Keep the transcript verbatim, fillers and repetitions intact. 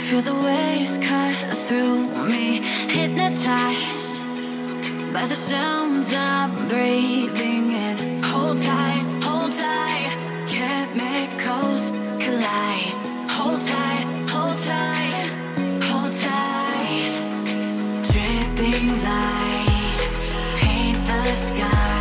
Feel the waves cut through me, hypnotized by the sounds I'm breathing in. Hold tight, hold tight, chemicals collide. Hold tight, hold tight, hold tight. Dripping lights paint the sky.